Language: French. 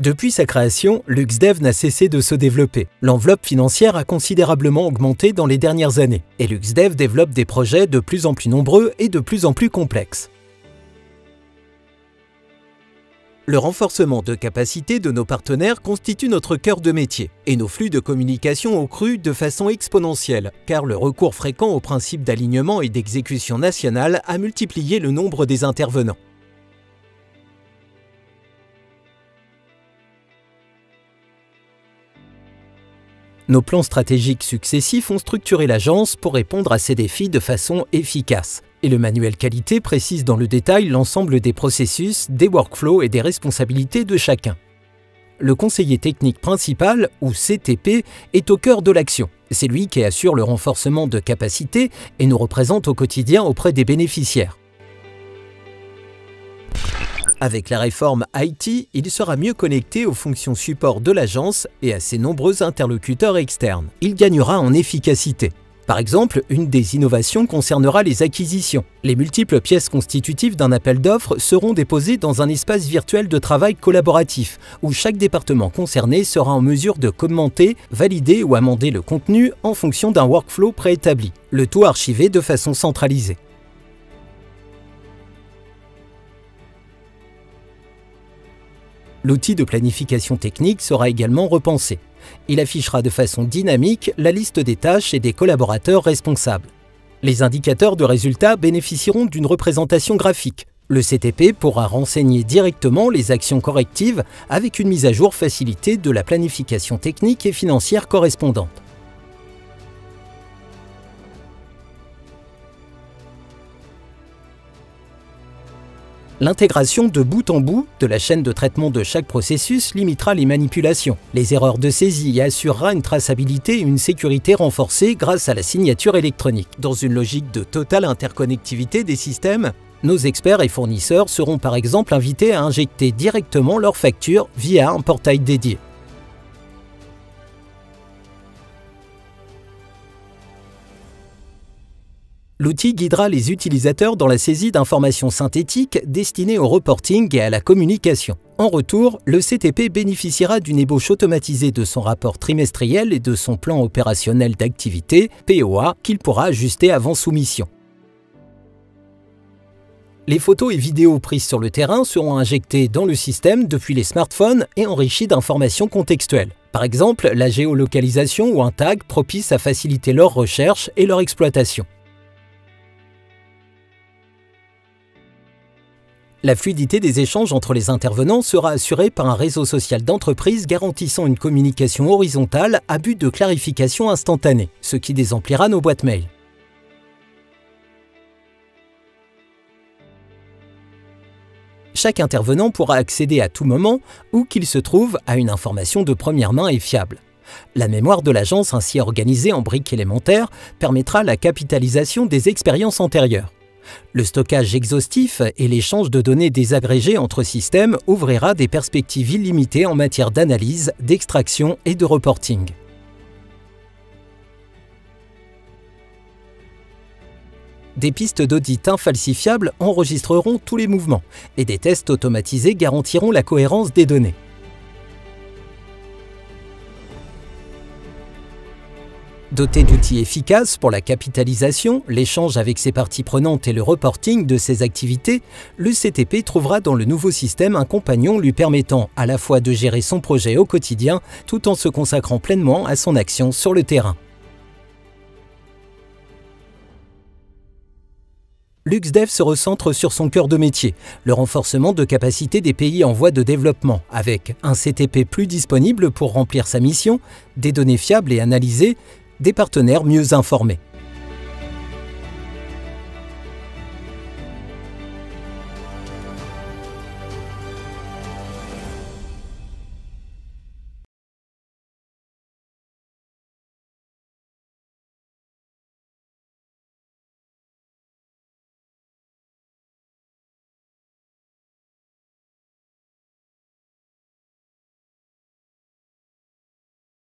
Depuis sa création, LuxDev n'a cessé de se développer. L'enveloppe financière a considérablement augmenté dans les dernières années et LuxDev développe des projets de plus en plus nombreux et de plus en plus complexes. Le renforcement de capacité de nos partenaires constitue notre cœur de métier et nos flux de communication ont cru de façon exponentielle car le recours fréquent aux principes d'alignement et d'exécution nationale a multiplié le nombre des intervenants. Nos plans stratégiques successifs ont structuré l'agence pour répondre à ces défis de façon efficace. Et le manuel qualité précise dans le détail l'ensemble des processus, des workflows et des responsabilités de chacun. Le conseiller technique principal, ou CTP, est au cœur de l'action. C'est lui qui assure le renforcement de capacité et nous représente au quotidien auprès des bénéficiaires. Avec la réforme IT, il sera mieux connecté aux fonctions support de l'agence et à ses nombreux interlocuteurs externes. Il gagnera en efficacité. Par exemple, une des innovations concernera les acquisitions. Les multiples pièces constitutives d'un appel d'offres seront déposées dans un espace virtuel de travail collaboratif, où chaque département concerné sera en mesure de commenter, valider ou amender le contenu en fonction d'un workflow préétabli, le tout archivé de façon centralisée. L'outil de planification technique sera également repensé. Il affichera de façon dynamique la liste des tâches et des collaborateurs responsables. Les indicateurs de résultats bénéficieront d'une représentation graphique. Le CTP pourra renseigner directement les actions correctives avec une mise à jour facilitée de la planification technique et financière correspondante. L'intégration de bout en bout de la chaîne de traitement de chaque processus limitera les manipulations, les erreurs de saisie et assurera une traçabilité et une sécurité renforcées grâce à la signature électronique. Dans une logique de totale interconnectivité des systèmes, nos experts et fournisseurs seront par exemple invités à injecter directement leurs factures via un portail dédié. L'outil guidera les utilisateurs dans la saisie d'informations synthétiques destinées au reporting et à la communication. En retour, le CTP bénéficiera d'une ébauche automatisée de son rapport trimestriel et de son plan opérationnel d'activité, POA, qu'il pourra ajuster avant soumission. Les photos et vidéos prises sur le terrain seront injectées dans le système depuis les smartphones et enrichies d'informations contextuelles. Par exemple, la géolocalisation ou un tag propice à faciliter leur recherche et leur exploitation. La fluidité des échanges entre les intervenants sera assurée par un réseau social d'entreprise garantissant une communication horizontale à but de clarification instantanée, ce qui désemplira nos boîtes mail. Chaque intervenant pourra accéder à tout moment, où qu'il se trouve, à une information de première main et fiable. La mémoire de l'agence ainsi organisée en briques élémentaires permettra la capitalisation des expériences antérieures. Le stockage exhaustif et l'échange de données désagrégées entre systèmes ouvrira des perspectives illimitées en matière d'analyse, d'extraction et de reporting. Des pistes d'audit infalsifiables enregistreront tous les mouvements et des tests automatisés garantiront la cohérence des données. Doté d'outils efficaces pour la capitalisation, l'échange avec ses parties prenantes et le reporting de ses activités, le CTP trouvera dans le nouveau système un compagnon lui permettant à la fois de gérer son projet au quotidien tout en se consacrant pleinement à son action sur le terrain. LuxDev se recentre sur son cœur de métier, le renforcement de capacités des pays en voie de développement, avec un CTP plus disponible pour remplir sa mission, des données fiables et analysées, des partenaires mieux informés.